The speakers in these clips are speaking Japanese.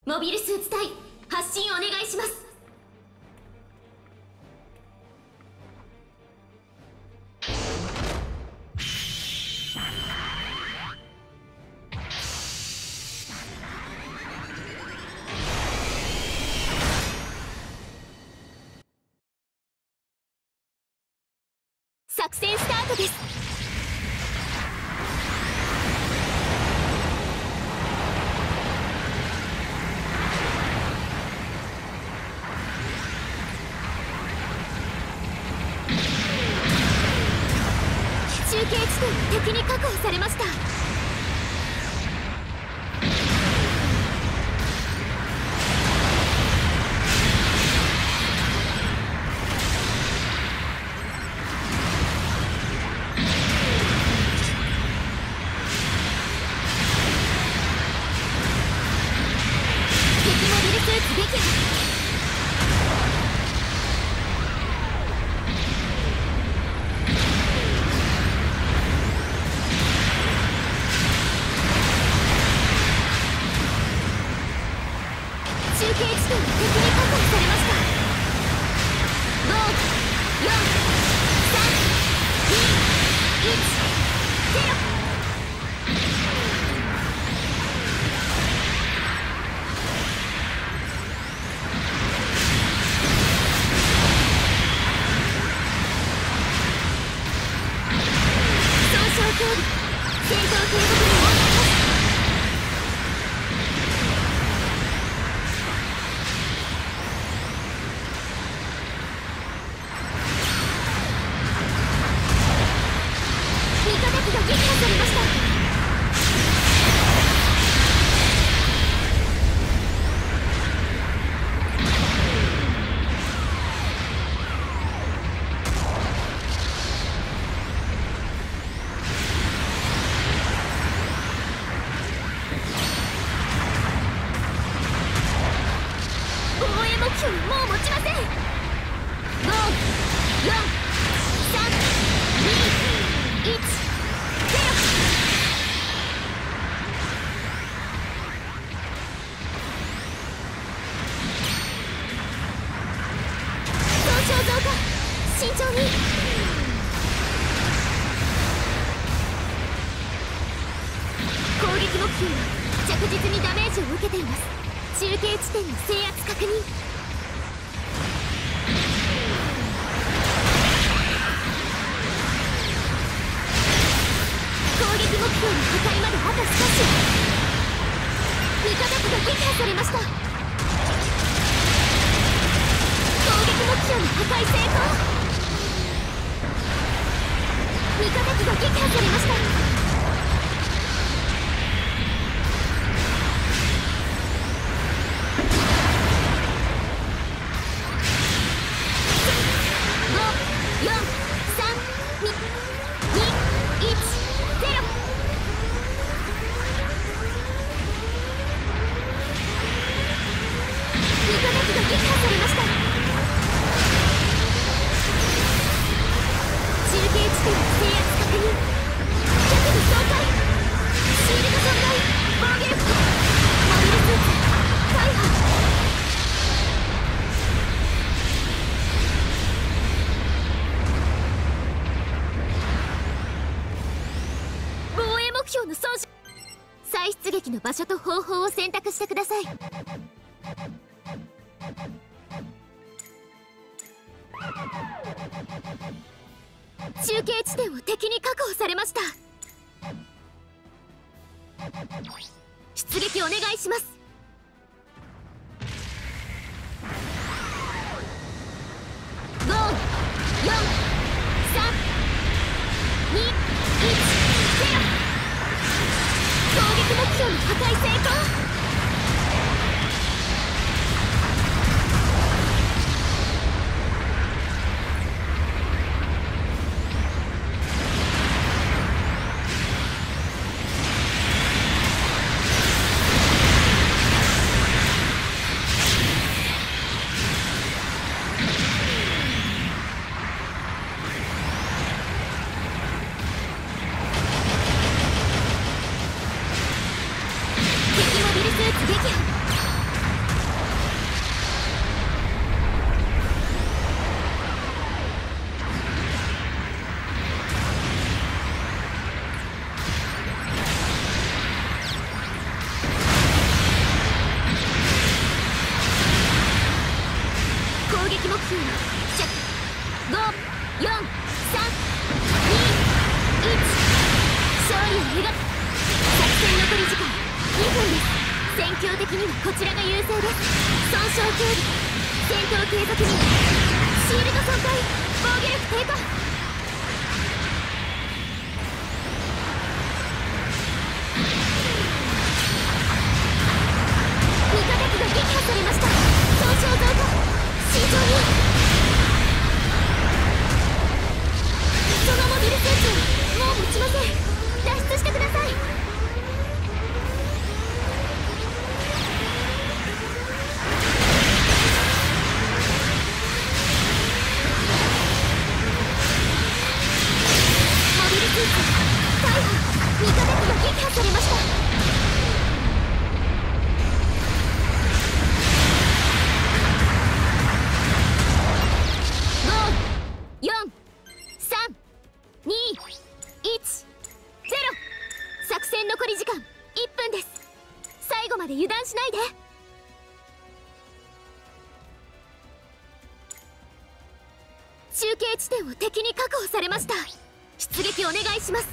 モビルスーツ隊発進お願いします。作戦スタートです。中継地点敵に確保されました。敵モビルスーツ撃破。中継地点敵に確保されました。5、4、3、2、1、0。損傷競技戦闘継続に問題です。味方機が撃破されました。防衛目標もう持ちません。5、4、3、2、1、0。損傷増加、慎重に。攻撃目標は着実にダメージを受けています。中継地点の制圧確認。攻撃目標の破壊まであと少し。味方機が撃破されました。攻撃目標の破壊成功。味方機が撃破されました。5、4、3、2、1、0。味方機が撃破されました。中継地点制圧確認。脚部損壊。シールド損壊。防御力。モビルスーツ大破。防衛目標の損傷。再出撃の場所と方法を選択してください。中継地点を敵に確保されました。出撃お願いします。5、4、3、2、1、0。攻撃目標の破壊成功。 こちらが優勢です。損傷警備、戦闘継続にシールド損壊、防御力低下。味方機が撃破されました。損傷増加、慎重に。そのモビルスーツもう持ちません。脱出してください。モビルスーツ大破、味方機が撃破されました。作戦残り時間1分です。最後まで油断しないで。中継地点を敵に確保されました。出撃お願いします。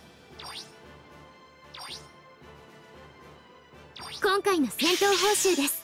今回の戦闘報酬です。